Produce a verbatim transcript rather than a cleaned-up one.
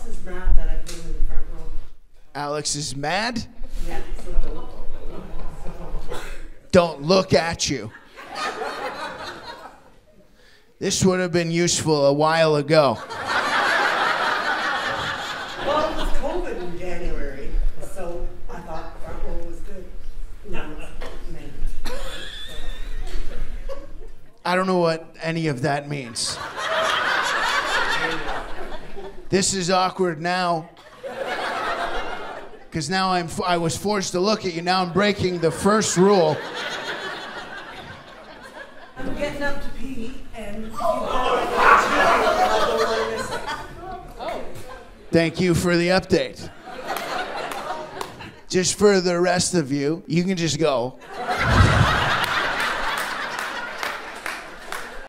is mad that I put him in the front row. Alex is mad? Yeah, so don't. Don't look at you. This would have been useful a while ago. Well, it was COVID in January, so I thought front row was good. Now it's men. I don't know what any of that means. This is awkward now. Because now I'm, I was forced to look at you. Now I'm breaking the first rule. I'm getting up to pee, and you oh. Thank you for the update. Just for the rest of you, you can just go.